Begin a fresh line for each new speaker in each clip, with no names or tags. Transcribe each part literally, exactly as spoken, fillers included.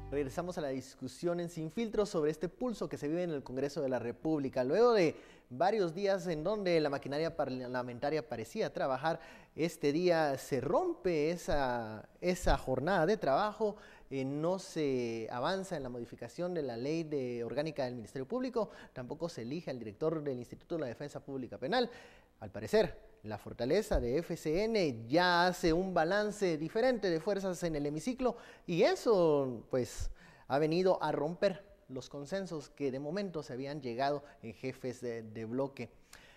Regresamos a la discusión en Sin Filtros sobre este pulso que se vive en el Congreso de la República. Luego de varios días en donde la maquinaria parlamentaria parecía trabajar, este día se rompe esa, esa jornada de trabajo, eh, no se avanza en la modificación de la ley de orgánica del Ministerio Público, tampoco se elige al director del Instituto de la Defensa Pública Penal. Al parecer, la fortaleza de F C N ya hace un balance diferente de fuerzas en el hemiciclo y eso pues ha venido a romper los consensos que de momento se habían llegado en jefes de, de bloque.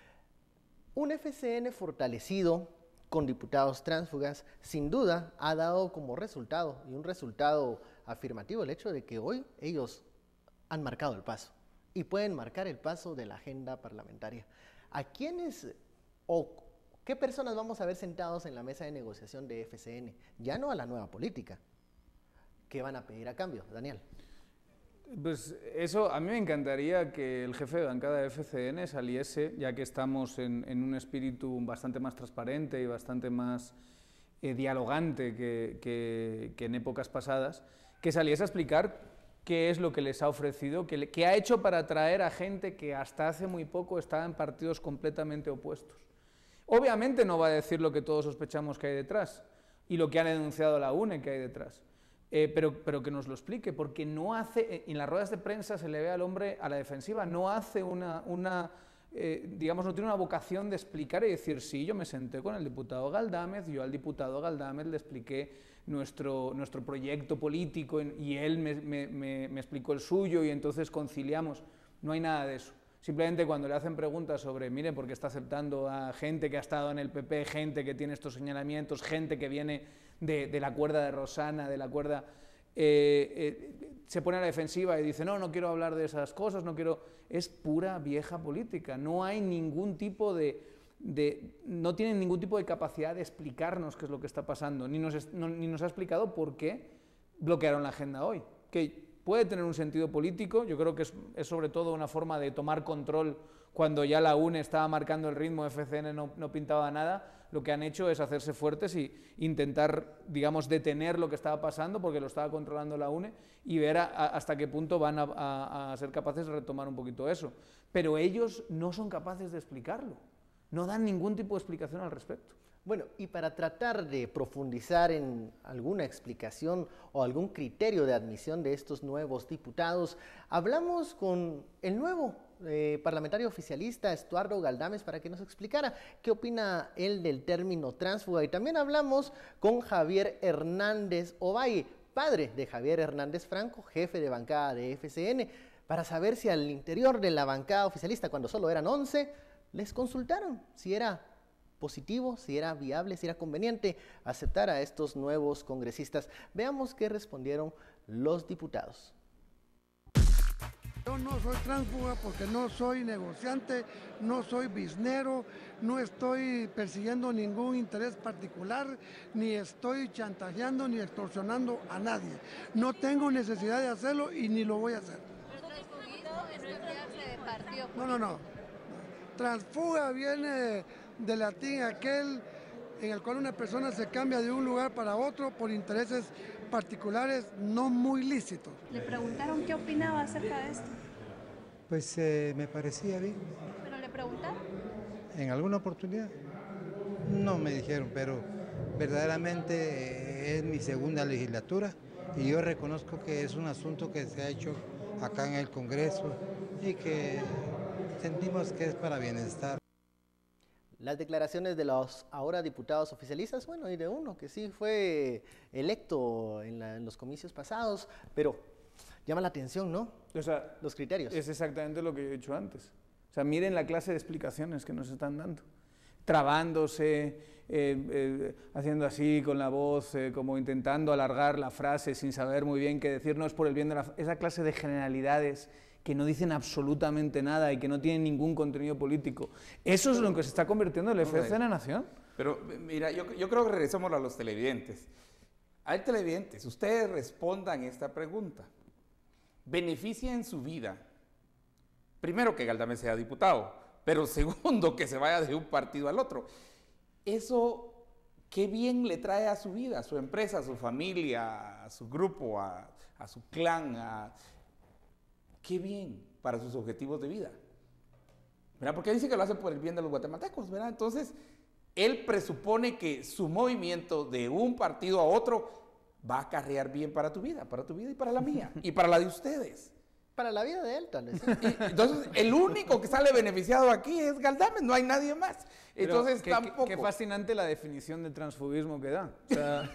Un F C N fortalecido con diputados tránsfugas sin duda ha dado como resultado y un resultado afirmativo el hecho de que hoy ellos han marcado el paso y pueden marcar el paso de la agenda parlamentaria. ¿A quiénes o qué personas vamos a ver sentados en la mesa de negociación de F C N? Ya no a la nueva política. ¿Qué van a pedir a cambio, Daniel?
Pues eso, a mí me encantaría que el jefe de bancada de F C N saliese, ya que estamos en, en un espíritu bastante más transparente y bastante más eh, dialogante que, que, que en épocas pasadas, que saliese a explicar qué es lo que les ha ofrecido, qué, qué ha hecho para atraer a gente que hasta hace muy poco estaba en partidos completamente opuestos. Obviamente no va a decir lo que todos sospechamos que hay detrás y lo que ha denunciado la U N E que hay detrás, eh, pero, pero que nos lo explique, porque no hace, en las ruedas de prensa se le ve al hombre a la defensiva, no hace una, una eh, digamos, no tiene una vocación de explicar y decir, sí, yo me senté con el diputado Galdámez, yo al diputado Galdámez le expliqué nuestro, nuestro proyecto político y él me, me, me, me explicó el suyo y entonces conciliamos. No hay nada de eso. Simplemente cuando le hacen preguntas sobre, mire, ¿por qué está aceptando a gente que ha estado en el P P, gente que tiene estos señalamientos, gente que viene de, de la cuerda de Rosana, de la cuerda... Eh, eh, se pone a la defensiva y dice, no, no quiero hablar de esas cosas, no quiero... Es pura vieja política, no hay ningún tipo de... de no tienen ningún tipo de capacidad de explicarnos qué es lo que está pasando, ni nos, no, ni nos ha explicado por qué bloquearon la agenda hoy, que puede tener un sentido político, yo creo que es, es sobre todo una forma de tomar control cuando ya la U N E estaba marcando el ritmo, F C N no, no pintaba nada, lo que han hecho es hacerse fuertes y intentar, digamos, detener lo que estaba pasando porque lo estaba controlando la U N E y ver a, a, hasta qué punto van a, a, a ser capaces de retomar un poquito eso. Pero ellos no son capaces de explicarlo, no dan ningún tipo de explicación al respecto.
Bueno, y para tratar de profundizar en alguna explicación o algún criterio de admisión de estos nuevos diputados, hablamos con el nuevo eh, parlamentario oficialista, Estuardo Galdámez, para que nos explicara qué opina él del término tránsfuga. Y también hablamos con Javier Hernández Ovalle, padre de Javier Hernández Franco, jefe de bancada de F C N, para saber si al interior de la bancada oficialista, cuando solo eran once, les consultaron si era positivo, si era viable, si era conveniente aceptar a estos nuevos congresistas. Veamos qué respondieron los diputados.
Yo no soy tránsfuga porque no soy negociante, no soy biznero, no estoy persiguiendo ningún interés particular, ni estoy chantajeando ni extorsionando a nadie. No tengo necesidad de hacerlo y ni lo voy a hacer. No, no, no. Transfuga viene del latín aquel en el cual una persona se cambia de un lugar para otro por intereses particulares no muy lícitos.
¿Le preguntaron qué opinaba acerca de esto?
Pues eh, me parecía bien.
¿Pero le preguntaron?
En alguna oportunidad no me dijeron, pero verdaderamente eh, es mi segunda legislatura y yo reconozco que es un asunto que se ha hecho acá en el Congreso y que sentimos que es para bienestar.
Las declaraciones de los ahora diputados oficialistas, bueno, y de uno que sí fue electo en, la, en los comicios pasados, pero llama la atención, ¿no?
O sea,
los criterios.
Es exactamente lo que yo he dicho antes. O sea, miren la clase de explicaciones que nos están dando. Trabándose, eh, eh, haciendo así con la voz, eh, como intentando alargar la frase sin saber muy bien qué decir, no es por el bien de la... Esa clase de generalidades que no dicen absolutamente nada y que no tienen ningún contenido político. Eso es lo que se está convirtiendo el F C N Nación.
Pero mira, yo, yo creo que regresamos a los televidentes. Hay televidentes, ustedes respondan esta pregunta. ¿Beneficia en su vida? Primero, que Galdámez sea diputado, pero segundo, que se vaya de un partido al otro. Eso ¿qué bien le trae a su vida, a su empresa, a su familia, a su grupo, a, a su clan? A, ¿Qué bien para sus objetivos de vida? ¿Verdad? Porque dice que lo hace por el bien de los guatemaltecos, ¿verdad? Entonces, él presupone que su movimiento de un partido a otro va a acarrear bien para tu vida, para tu vida y para la mía, y para la de ustedes.
Para la vida de él, tal vez.
Y, entonces, el único que sale beneficiado aquí es Galdames, no hay nadie más. Entonces,
qué,
tampoco...
Qué, qué fascinante la definición de transfugismo que da. O sea,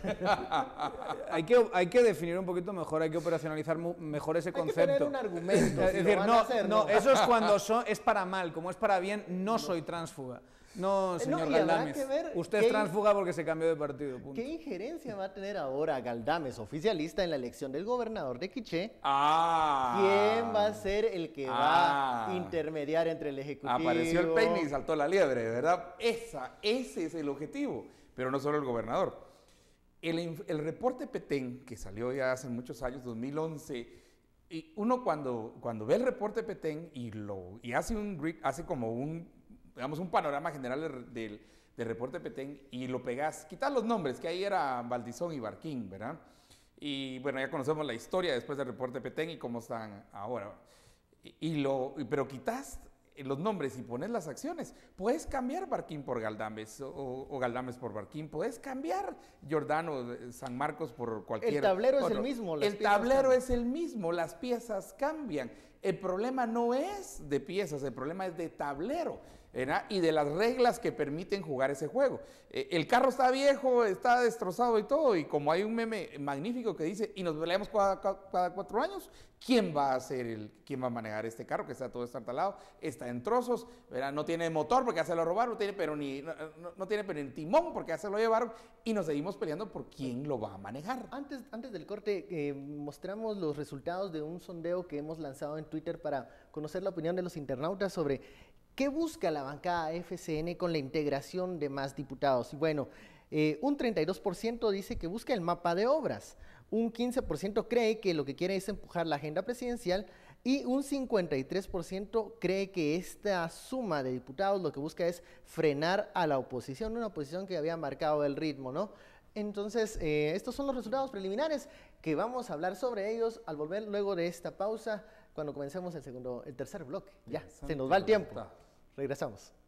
hay, que, hay que definir un poquito mejor, hay que operacionalizar mejor ese concepto.
Hay que tener un argumento.
Es
si
decir,
lo
no,
van a hacer,
no,
¿no?
eso es cuando son, es para mal, como es para bien, no soy tránsfuga. No, señor
y habrá
Galdames,
que ver
usted
qué-
es tránsfuga porque se cambió de partido, punto.
¿Qué injerencia va a tener ahora Galdames, oficialista, en la elección del gobernador de Quiché?
Ah.
¿Quién va a ser el que va
Ah.
a intermediar entre el Ejecutivo?
Apareció el peine y saltó la liebre, ¿verdad? Esa, ese es el objetivo, pero no solo el gobernador. El, inf- el reporte Petén, que salió ya hace muchos años, dos mil once, y uno cuando, cuando ve el reporte Petén y, lo, y hace, un, gri- hace como un, digamos, un panorama general del, del, del reporte Petén y lo pegas, quitas los nombres, que ahí era Valdizón y Barquín, ¿verdad? Y bueno, ya conocemos la historia después del reporte Petén y cómo están ahora. Y, y lo, y- pero quitas los nombres y pones las acciones. Puedes cambiar Barquín por Galdames o, o Galdames por Barquín. Puedes cambiar Giordano, eh, San Marcos por cualquier
El tablero es
otro.
el mismo, las
El
piezas
tablero
cambian.
es el mismo, las piezas cambian. El problema no es de piezas, el problema es de tablero, ¿verdad? Y de las reglas que permiten jugar ese juego. Eh, el carro está viejo, está destrozado y todo, y como hay un meme magnífico que dice, y nos peleamos cada, cada- cada cuatro años, ¿quién va a hacer el, quién va a manejar este carro que está todo estartalado? Está en trozos, ¿verdad? No tiene motor porque ya se lo robaron, no tiene, pero ni, no, no- no tiene pero ni timón porque ya se lo llevaron, y nos seguimos peleando por quién lo va a manejar.
Antes, antes del corte, eh, mostramos los resultados de un sondeo que hemos lanzado en Twitter para conocer la opinión de los internautas sobre qué busca la bancada F C N con la integración de más diputados. Y bueno, eh, un treinta y dos por ciento dice que busca el mapa de obras, un quince por ciento cree que lo que quiere es empujar la agenda presidencial y un cincuenta y tres por ciento cree que esta suma de diputados lo que busca es frenar a la oposición, una oposición que había marcado el ritmo, ¿no? Entonces, eh, estos son los resultados preliminares que vamos a hablar sobre ellos al volver luego de esta pausa, cuando comencemos el segundo, el tercer bloque. Ya, se nos va el tiempo. Regresamos.